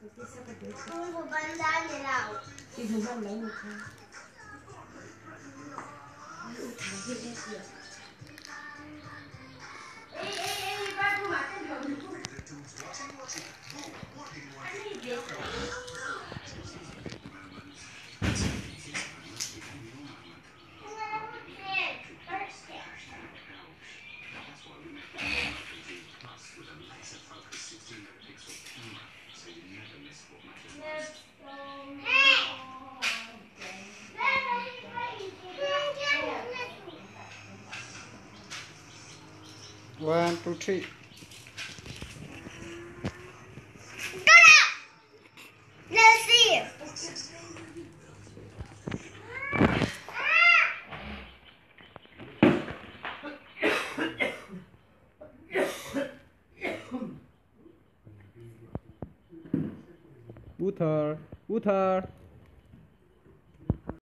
Không có bắn ra thế nào. Đi thử bắn lấy một cái. One, two, three. Let's see. Uther, Uther.